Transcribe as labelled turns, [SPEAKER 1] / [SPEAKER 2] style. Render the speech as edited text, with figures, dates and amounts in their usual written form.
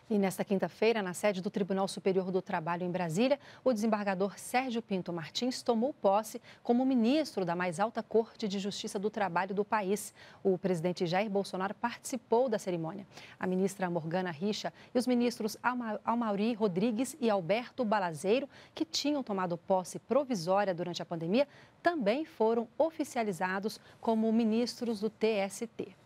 [SPEAKER 1] E nesta quinta-feira, na sede do Tribunal Superior do Trabalho em Brasília, o desembargador Sérgio Pinto Martins tomou posse como ministro da mais alta Corte de Justiça do Trabalho do país. O presidente Jair Bolsonaro participou da cerimônia. A ministra Morgana Richa e os ministros Amaury Rodrigues e Alberto Balazeiro, que tinham tomado posse provisória durante a pandemia, também foram oficializados como ministros do TST.